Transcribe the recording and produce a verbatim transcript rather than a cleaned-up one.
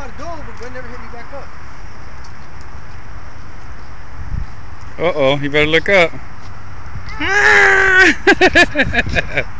about to go, but Gwen never hit me back up. Uh-oh, you better look up.